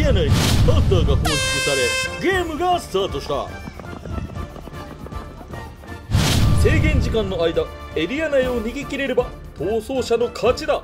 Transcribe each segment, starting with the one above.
リア内にハンターが放出され、ゲームがスタートした。制限時間の間、エリア内を逃げ切れれば逃走者の勝ちだ。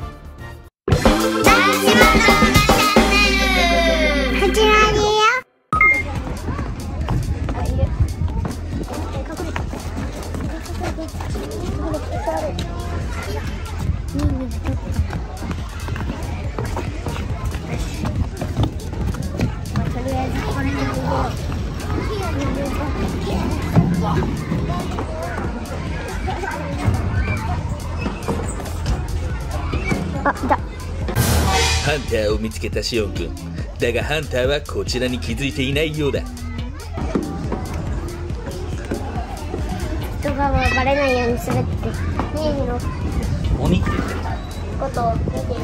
ハンターを見つけたシオン君だが、ハンターはこちらに気づいていないようだ。 人がバレないようにするって任意の鬼って言ってることを見ている。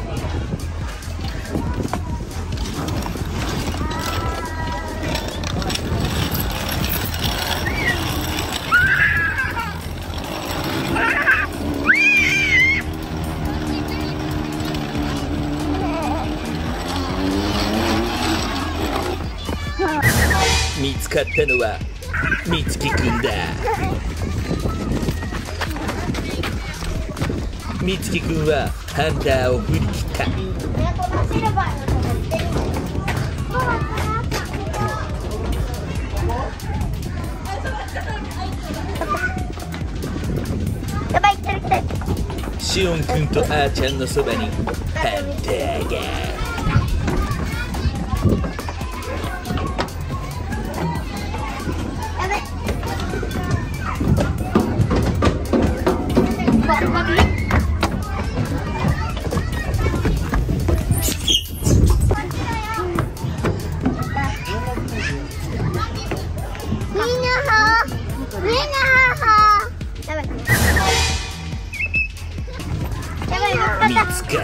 見つかったのはみつきくんだ。みつきくんはハンターを振り切った。シオンくんとあーちゃんのそばにハンターが。見つかった。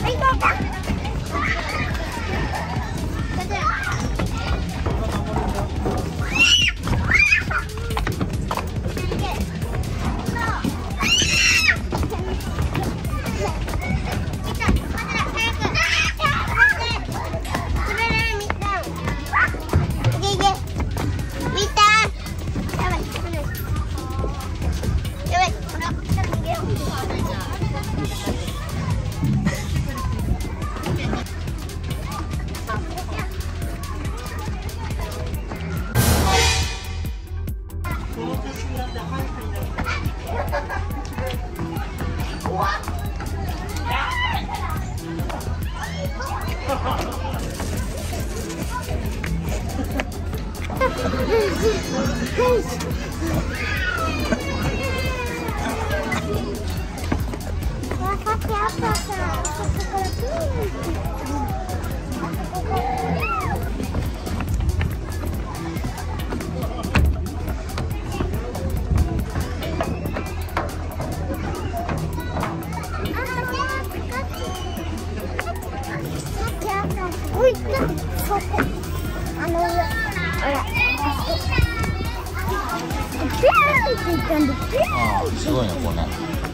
すごいね、これね。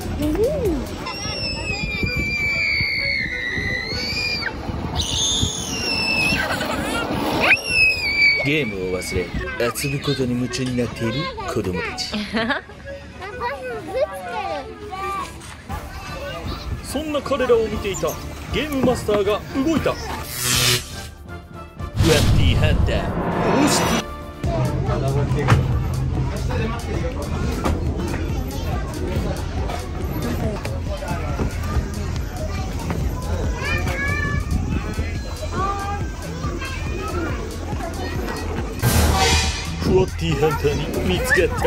ゲームを忘れ遊ぶことに夢中になっている子供たち。そんな彼らを見ていたゲームマスターが動いた。ワッティハンター、どうしてフワッティハンターに見つかった。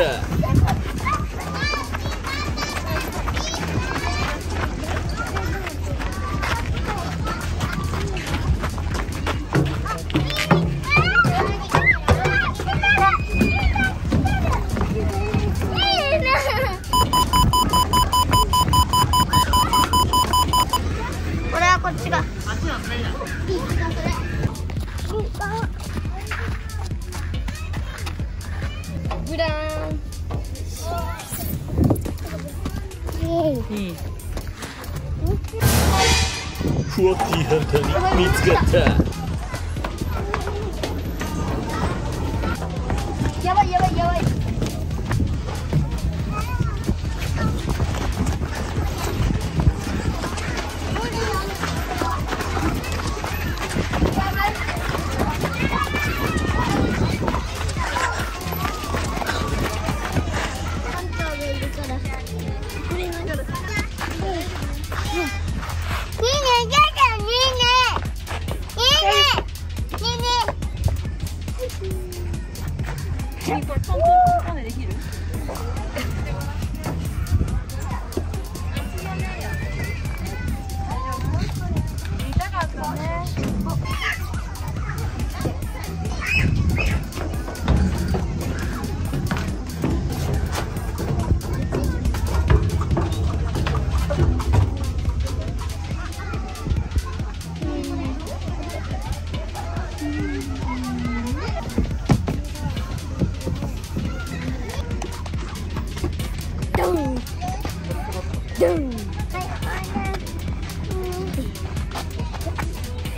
俺はこっちが。ブラーン。 フワッティハンターに見つかった。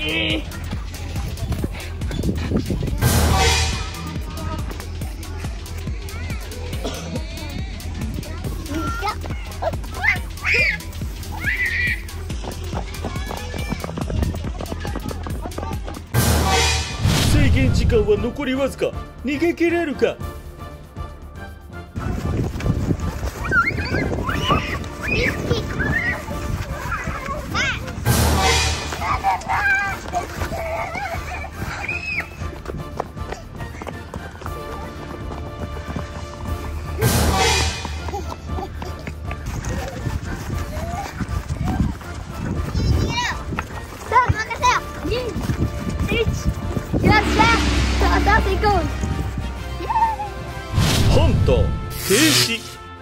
制限時間は残りわずか。逃げ切れるか。ハンター停止。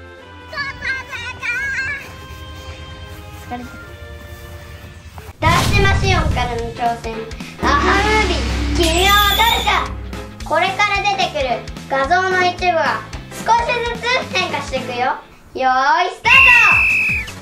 ダーシマシオンからの挑戦。アハムービー、君は誰だ。これから出てくる画像の一部は少しずつ変化していくよ。よーいスタート。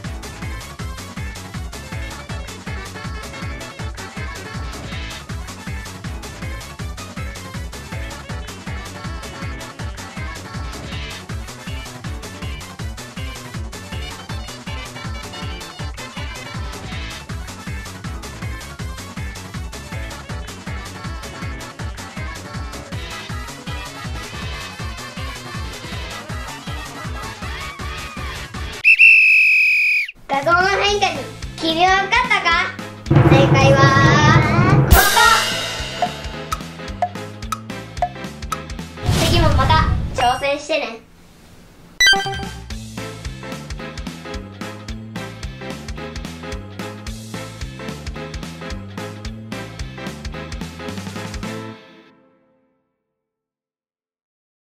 画像の変化に君は分かったか。正解はここ。次もまた挑戦してね。